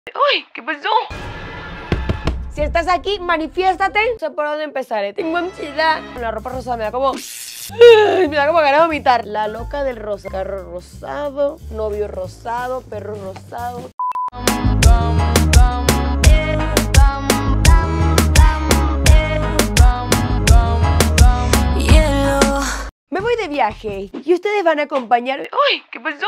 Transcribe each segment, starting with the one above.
¡Ay! ¿Qué pasó? Si estás aquí, manifiéstate. No sé por dónde empezar, Tengo ansiedad. La ropa rosada me da como... me da como ganas de vomitar. La loca del rosa. Carro rosado, novio rosado, perro rosado. Me voy de viaje y ustedes van a acompañarme. ¡Ay! ¿Qué pasó?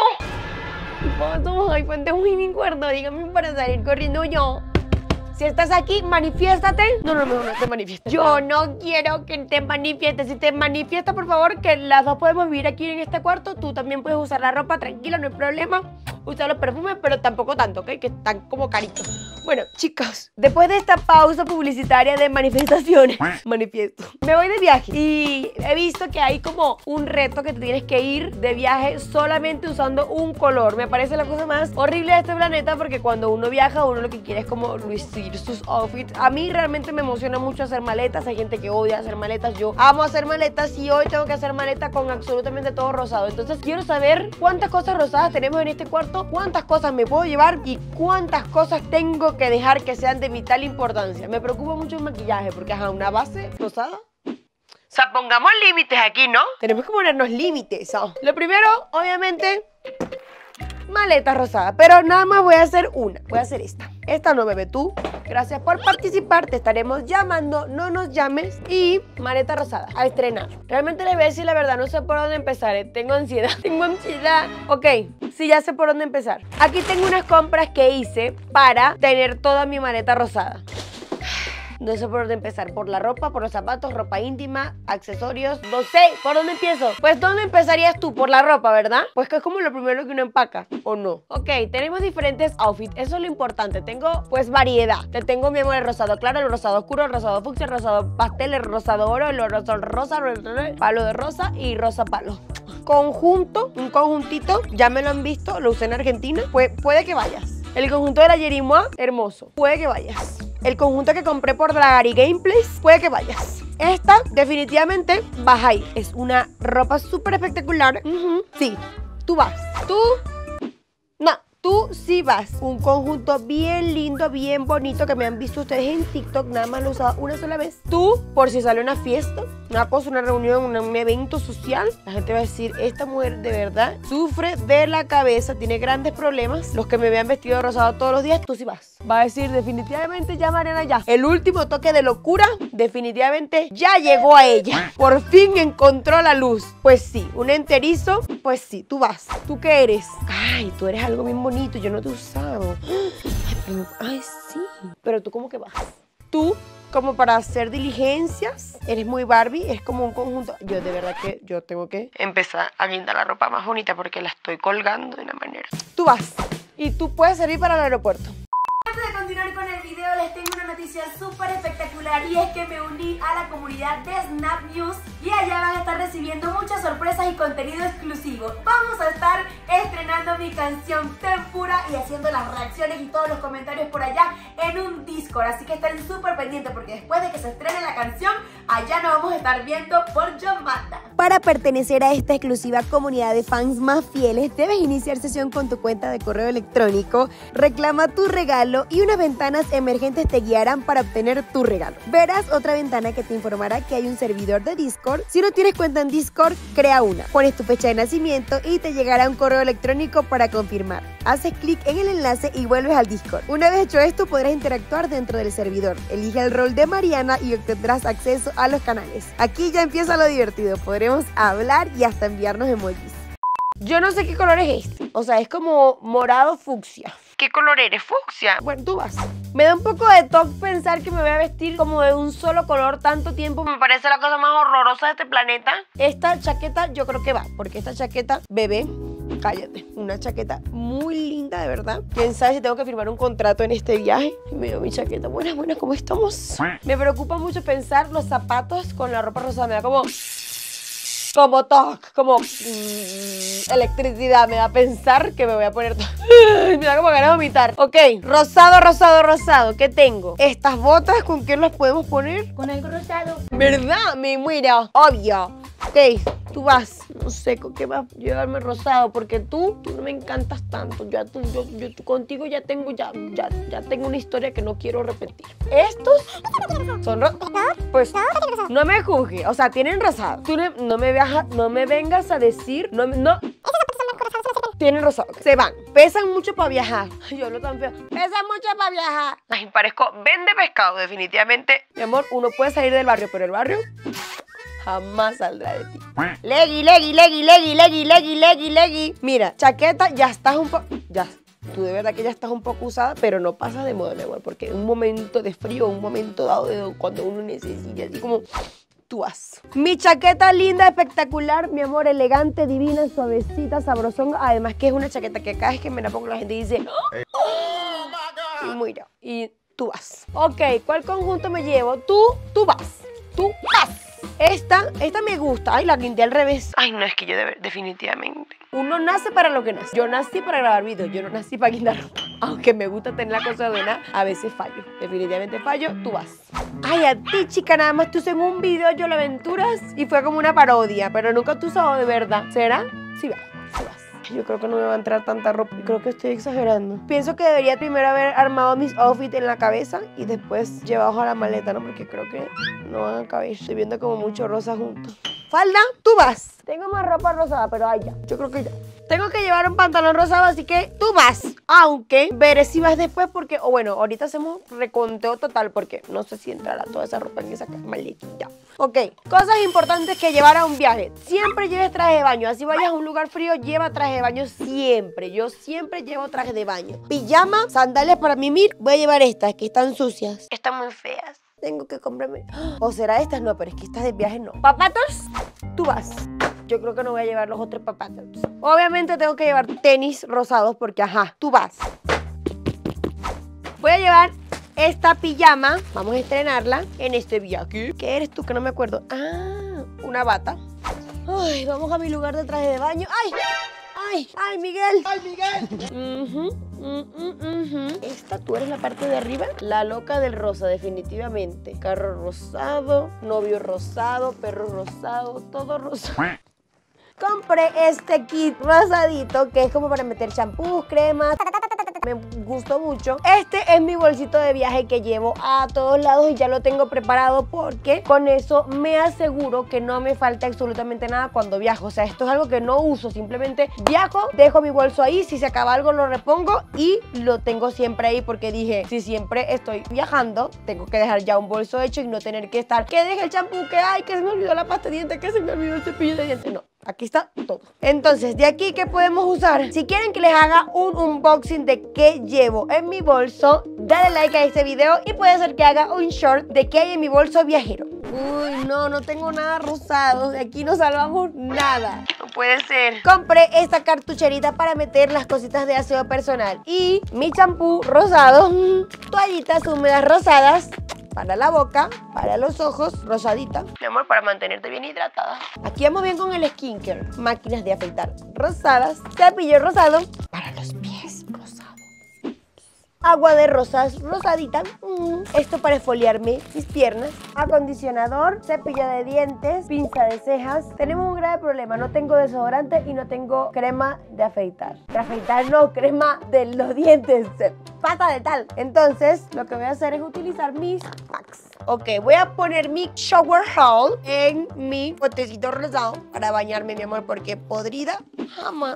Ay, ponte muy mi cuerno, dígame para salir corriendo yo. Si estás aquí, manifiéstate. No, mejor no te manifiestes. Yo no quiero que te manifiestes. Si te manifiestas, por favor, que las dos podemos vivir aquí en este cuarto. Tú también puedes usar la ropa, tranquila, no hay problema. Usar los perfumes, pero tampoco tanto, ¿ok? Que están como caritos. Bueno, chicos, después de esta pausa publicitaria de manifestaciones, manifiesto, me voy de viaje y he visto que hay como un reto que te tienes que ir de viaje solamente usando un color. Me parece la cosa más horrible de este planeta porque cuando uno viaja, uno lo que quiere es como lucir sus outfits. A mí realmente me emociona mucho hacer maletas. Hay gente que odia hacer maletas. Yo amo hacer maletas y hoy tengo que hacer maleta con absolutamente todo rosado. Entonces quiero saber cuántas cosas rosadas tenemos en este cuarto, cuántas cosas me puedo llevar y cuántas cosas tengo que dejar que sean de vital importancia. Me preocupa mucho el maquillaje porque es una base rosada. O sea, pongamos límites aquí, ¿no? Tenemos que ponernos límites, ¿no? Lo primero, obviamente, maleta rosada. Pero nada más voy a hacer una. Voy a hacer esta. Esta no, bebé, tú. Gracias por participar. Te estaremos llamando. No nos llames. Y maleta rosada. A estrenar. Realmente les voy a decir la verdad. No sé por dónde empezar. Tengo ansiedad. Tengo ansiedad. Ok. Sí, ya sé por dónde empezar. Aquí tengo unas compras que hice para tener toda mi maleta rosada. No sé por dónde empezar, por la ropa, por los zapatos, ropa íntima, accesorios. No sé, ¿por dónde empiezo? Pues, ¿dónde empezarías tú? Por la ropa, ¿verdad? Pues que es como lo primero que uno empaca, ¿o no? Ok, tenemos diferentes outfits, eso es lo importante. Tengo, pues, variedad. Te tengo, mi amor, el rosado claro, el rosado oscuro, el rosado fucsia, el rosado pastel, el rosado oro, el rosado rosa, palo de rosa y rosa palo. Conjunto, un conjuntito, ya me lo han visto, lo usé en Argentina, pues puede que vayas. El conjunto de la Jerimois, hermoso, puede que vayas. El conjunto que compré por Dragari Gameplays, puede que vayas. Esta definitivamente vas a ir. Es una ropa súper espectacular. Sí, tú vas. Tú, no. Tú sí vas. Un conjunto bien lindo, bien bonito que me han visto ustedes en TikTok. Nada más lo he usado una sola vez. Tú, por si sale una fiesta, una cosa, una reunión, un evento social, la gente va a decir, esta mujer de verdad sufre de la cabeza, tiene grandes problemas. Los que me vean vestido de rosado todos los días, tú sí vas. Va a decir, definitivamente ya, Mariana, ya. El último toque de locura, definitivamente ya llegó a ella. Por fin encontró la luz. Pues sí, un enterizo, pues sí, tú vas. ¿Tú qué eres? Ay, tú eres algo bien bonito. Yo no te he usado. Ay, sí. Pero tú, ¿cómo que vas? Tú, como para hacer diligencias, eres muy Barbie, es como un conjunto. Yo de verdad que yo tengo que empezar a guindar la ropa más bonita porque la estoy colgando de una manera. Tú vas y tú puedes servir para el aeropuerto. Antes de continuar con el video, les tengo una noticia súper espectacular y es que me uní a la comunidad de Snap News y allá van a estar recibiendo muchas sorpresas y contenido exclusivo. Vamos a estar estrenando mi canción Tempura y haciendo las reacciones y todos los comentarios por allá en un Discord, así que estén súper pendientes porque después de que se estrene la canción, allá nos vamos a estar viendo por Yomanda. Para pertenecer a esta exclusiva comunidad de fans más fieles, debes iniciar sesión con tu cuenta de correo electrónico, reclama tu regalo y unas ventanas emergentes te guiarán para obtener tu regalo. Verás otra ventana que te informará que hay un servidor de Discord. Si no tienes cuenta en Discord, crea una. Pones tu fecha de nacimiento y te llegará un correo electrónico para confirmar. Haces clic en el enlace y vuelves al Discord. Una vez hecho esto, podrás interactuar dentro del servidor. Elige el rol de Mariana y obtendrás acceso a los canales. Aquí ya empieza lo divertido. Podremos hablar y hasta enviarnos emojis. Yo no sé qué color es este. O sea, es como morado fucsia. ¿Qué color eres? ¿Fucsia? Bueno, tú vas. Me da un poco de toque pensar que me voy a vestir como de un solo color tanto tiempo. Me parece la cosa más horrorosa de este planeta. Esta chaqueta yo creo que va, porque esta chaqueta, bebé, cállate. Una chaqueta muy linda, de verdad. Quién sabe si tengo que firmar un contrato en este viaje. Me dio mi chaqueta. Buena, ¿cómo estamos? Me preocupa mucho pensar los zapatos con la ropa rosada. Me da como... como toc, como electricidad. Me da a pensar que me voy a poner me da como ganas de vomitar. Ok, rosado, rosado, rosado. ¿Qué tengo? Estas botas, ¿con qué las podemos poner? Con algo rosado. ¿Verdad? Me muero. Obvio. Ok, tú vas. No sé con qué vas a llevarme rosado, porque tú no me encantas tanto. Yo contigo ya tengo una historia que no quiero repetir. Estos son rosados. Pues no me juzgue. O sea, tienen rosado. Tú no me vengas a decir. No. Tienen rosado. Se van. Pesan mucho para viajar. Ay, yo hablo tan feo. Pesan mucho para viajar. Ay, parezco vende pescado, definitivamente. Mi amor, uno puede salir del barrio, pero el barrio jamás saldrá de ti. Leggy. Mira, chaqueta, ya estás un poco... Ya, tú de verdad que ya estás un poco usada, pero no pasa de moda, mi amor, porque en un momento de frío, un momento dado de cuando uno necesita, así como... Tú vas. Mi chaqueta linda, espectacular, mi amor, elegante, divina, suavecita, sabrosón. Además que es una chaqueta que cada vez que me la pongo la gente dice... ¡Oh! Y mira, y tú vas. Ok, ¿cuál conjunto me llevo? Tú vas. Esta me gusta. Ay, la pinté al revés. Ay, no, es que yo definitivamente. Uno nace para lo que nace. Yo nací para grabar videos, yo no nací para guindar ropa. Aunque me gusta tener la cosa buena, a veces fallo. Definitivamente fallo, tú vas. Ay, a ti, chica, nada más tú en un video yo lo aventuras y fue como una parodia, pero nunca tú usado de verdad. ¿Será? Sí vas. Yo creo que no me va a entrar tanta ropa. Creo que estoy exagerando. Pienso que debería primero haber armado mis outfits en la cabeza y después llevados a la maleta, ¿no? Porque creo que no van a caber. Estoy viendo como mucho rosa juntos. Falda, tú vas. Tengo más ropa rosada, pero ay, ya. Yo creo que ya. Tengo que llevar un pantalón rosado, así que tú vas. Aunque veré si vas después porque... O bueno, ahorita hacemos reconteo total porque no sé si entrará toda esa ropa en esa maletita. Ok, cosas importantes que llevar a un viaje. Siempre lleves traje de baño. Así vayas a un lugar frío, lleva traje de baño siempre. Yo siempre llevo traje de baño. Pijama, sandalias para mimir. Voy a llevar estas que están sucias. Están muy feas. Tengo que comprarme... ¿O será estas? No, pero es que estas de viaje no. ¿Papatos? Tú vas. Yo creo que no voy a llevar los otros papatos. Obviamente tengo que llevar tenis rosados porque, ajá, tú vas. Voy a llevar esta pijama. Vamos a estrenarla en este viaje. ¿Qué eres tú? Que no me acuerdo. Ah, una bata. Ay, vamos a mi lugar de traje de baño. ¡Ay, Miguel! Esta, tú eres la parte de arriba. La loca del rosa, definitivamente. Carro rosado, novio rosado, perro rosado, todo rosado. Compré este kit rosadito que es como para meter champús, cremas. Me gustó mucho. Este es mi bolsito de viaje que llevo a todos lados y ya lo tengo preparado porque con eso me aseguro que no me falta absolutamente nada cuando viajo. O sea, esto es algo que no uso, simplemente viajo, dejo mi bolso ahí, si se acaba algo lo repongo y lo tengo siempre ahí porque dije, si siempre estoy viajando, tengo que dejar ya un bolso hecho y no tener que estar, que deje el champú, que ay, que se me olvidó la pasta de dientes, que se me olvidó el cepillo de dientes. No. Aquí está todo. Entonces, de aquí, ¿qué podemos usar? Si quieren que les haga un unboxing de qué llevo en mi bolso, dale like a este video y puede ser que haga un short de qué hay en mi bolso viajero. Uy, no tengo nada rosado. De aquí no salvamos nada. No puede ser. Compré esta cartucherita para meter las cositas de aseo personal. Y mi champú rosado, toallitas húmedas rosadas, para la boca, para los ojos, rosadita. Mi amor, para mantenerte bien hidratada. Aquí vamos bien con el skincare. Máquinas de afeitar rosadas. Cepillo rosado. Para los pies, rosado. Agua de rosas, rosadita. Esto para esfoliarme mis piernas. Acondicionador, cepillo de dientes, pinza de cejas. Tenemos un grave problema. No tengo desodorante y no tengo crema de afeitar. De afeitar no, crema de los dientes. Pata de tal. Entonces, lo que voy a hacer es utilizar mis packs. Ok, voy a poner mi shower haul en mi botecito rosado para bañarme, mi amor, porque podrida jamás.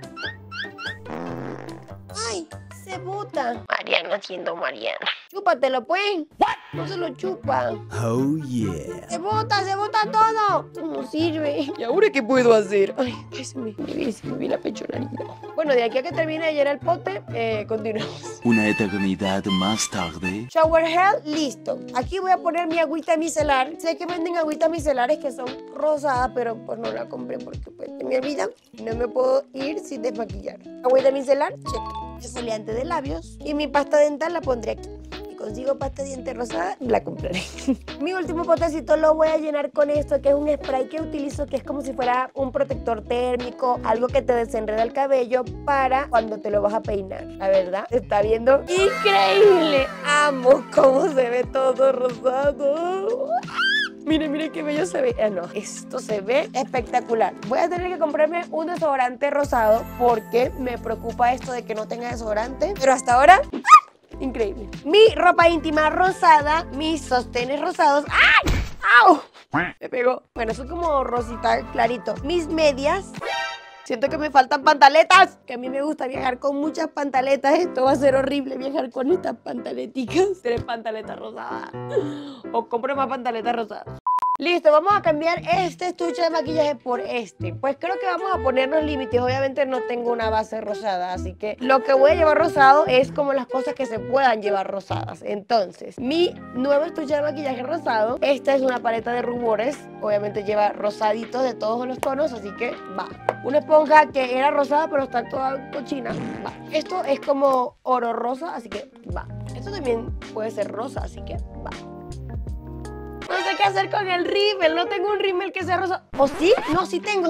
¡Ay! Se bota. Mariana siendo Mariana. Chúpatelo, pues. No se lo chupa. Oh, yeah. Se bota todo. No sirve. ¿Y ahora qué puedo hacer? Ay, se me vi la pechonarina. Bueno, de aquí a que termine de llenar el pote, continuamos. Una eternidad más tarde. Shower gel, listo. Aquí voy a poner mi agüita micelar. Sé que venden agüitas micelares que son rosadas, pero pues no la compré porque pues se me olvida. No me puedo ir sin desmaquillar. Agüita micelar, check. Exfoliante de labios. Y mi pasta dental la pondré aquí. consigo pasta de diente rosada, la compraré. Mi último potecito lo voy a llenar con esto, que es un spray que utilizo, que es como si fuera un protector térmico, algo que te desenreda el cabello para cuando te lo vas a peinar. La verdad, ¿se está viendo? ¡Increíble! Amo cómo se ve todo rosado. Mire qué bello se ve. No, esto se ve espectacular. Voy a tener que comprarme un desodorante rosado porque me preocupa esto de que no tenga desodorante. Pero hasta ahora, increíble. Mi ropa íntima rosada, mis sostenes rosados. ¡Ay! ¡Au! Me pegó. Bueno, son como rosita clarito. Mis medias. Siento que me faltan pantaletas, que a mí me gusta viajar con muchas pantaletas. Esto va a ser horrible viajar con estas pantaleticas. 3 pantaletas rosadas. O compro más pantaletas rosadas. Listo, vamos a cambiar este estuche de maquillaje por este. Pues creo que vamos a ponernos límites. Obviamente no tengo una base rosada, así que lo que voy a llevar rosado es como las cosas que se puedan llevar rosadas. Entonces, mi nuevo estuche de maquillaje rosado. Esta es una paleta de rubores. Obviamente lleva rosaditos de todos los tonos, así que va. Una esponja que era rosada pero está toda cochina. Va. Esto es como oro rosa, así que va. Esto también puede ser rosa, así que va. No sé qué hacer con el rímel, no tengo un rímel que sea rosa. ¿O sí? No, sí tengo.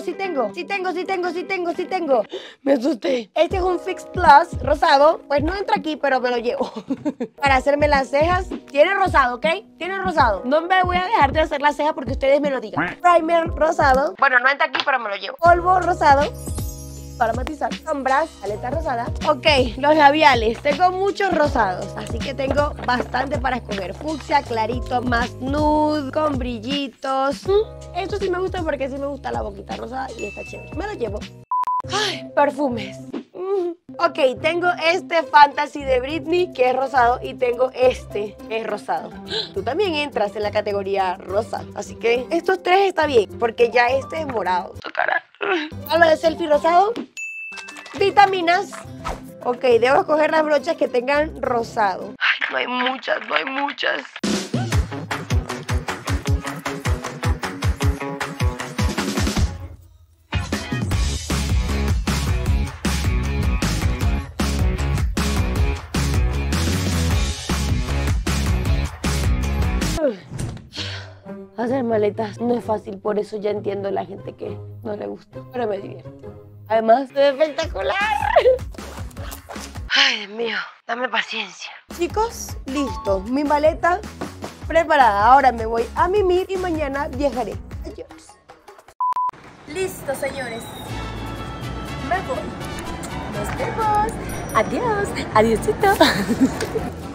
Me asusté. Este es un Fix Plus rosado. Pues no entra aquí, pero me lo llevo. Para hacerme las cejas. Tiene rosado, ¿ok? Tiene rosado. No me voy a dejar de hacer las cejas porque ustedes me lo digan. Primer rosado. Bueno, no entra aquí, pero me lo llevo. Polvo rosado para matizar. Sombras, paleta rosada. Ok, los labiales. Tengo muchos rosados, así que tengo bastante para escoger. Fucsia, clarito, más nude, con brillitos. Esto sí me gusta porque sí me gusta la boquita rosada y está chévere. Me lo llevo. Ay, perfumes. Ok, tengo este Fantasy de Britney, que es rosado, y tengo este, que es rosado. Tú también entras en la categoría rosa, así que estos 3 está bien, porque ya este es morado. Tu cara. Hablo de selfie rosado. Vitaminas. Ok, debo escoger las brochas que tengan rosado. Ay, no hay muchas. Hacer maletas no es fácil, por eso ya entiendo a la gente que no le gusta, pero me divierte. Además, es espectacular. Ay, Dios mío, dame paciencia. Chicos, listo, mi maleta preparada. Ahora me voy a mimir y mañana viajaré. Adiós. Listo, señores. Me voy. Nos vemos. Adiós. Adiósito.